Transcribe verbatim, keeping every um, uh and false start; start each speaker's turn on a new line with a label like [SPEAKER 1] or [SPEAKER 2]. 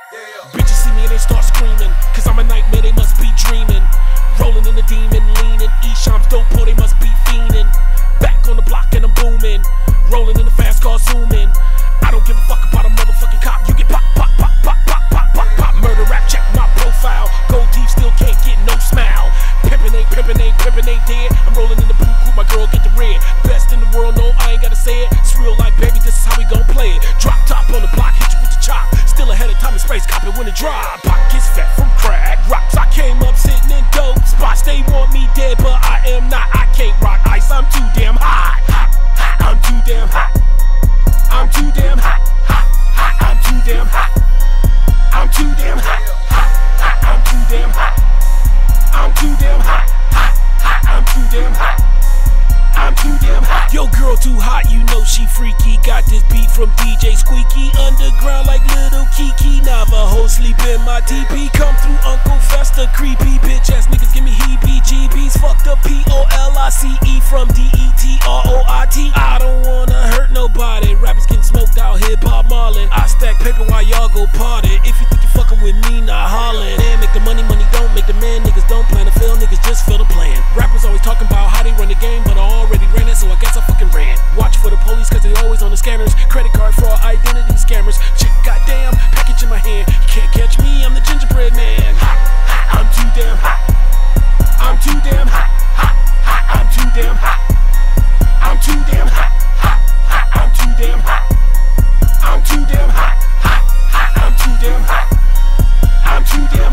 [SPEAKER 1] Bitches see me and they start screaming, cause I'm a nightmare, they must be dreaming. Rolling in the demon, leaning, Esham's dope, oh, they must be fiending. Back on the block and I'm booming, rolling in the fast car, zooming. I don't give a fuck about a motherfucking cop. You get pop, pop, pop, pop, pop, pop, pop, pop. Murder rap, check my profile. Gold teeth still can't get no smile. Pimpin' ain't, pimpin' ain't, pimpin' ain't dead. I'm rolling in the blue coupe, my girl get the red. Best in the world, no, I ain't gotta say it. It's real life, baby, this is how we gon' play it. Drop top on the block, hit you with the chop. Still ahead of time and space, cop it when it drop. Pockets fat from crack rocks. I came up sitting in dope spots. They want me dead, but I am not. I can't rock ice, I'm too damn hot. I'm too damn hot. I'm too damn hot. I'm too damn hot. I'm too damn hot. I'm too damn hot. I'm too damn hot. I'm too damn hot. I'm too damn hot. Yo, girl too hot, you know she freaky. Got this beat from D J Squeeky. Underground like little Kiki. Navajo sleep in my T P. Come through Uncle Fester. Creepy bitch ass niggas give me heebie-jeebies. Fucked up P O L I C E from D E T R O I T. I don't wanna hurt nobody. Rappers getting smoked out here, Bob Marlin. I stack paper while y'all go party. If you think you fucking with me, not hollin'. Man, make the money, money don't make the man. Niggas don't plan to fail, niggas just feel the plan. Rappers always talking about how they run the game, but I already ran it, so I guess I fucking ran. Watch for the police, cause they always on the scanners. Credit card fraud, identity scammers. Shit, goddamn, package in my hand. You can't catch me, I'm the gingerbread man. Hot, hot, I'm too damn hot. I'm too damn hot. Hot, hot, I'm too damn hot. I'm too damn hot. Hot, hot, I'm too damn hot. I'm too damn hot. Hot, hot, I'm too damn hot. I'm too damn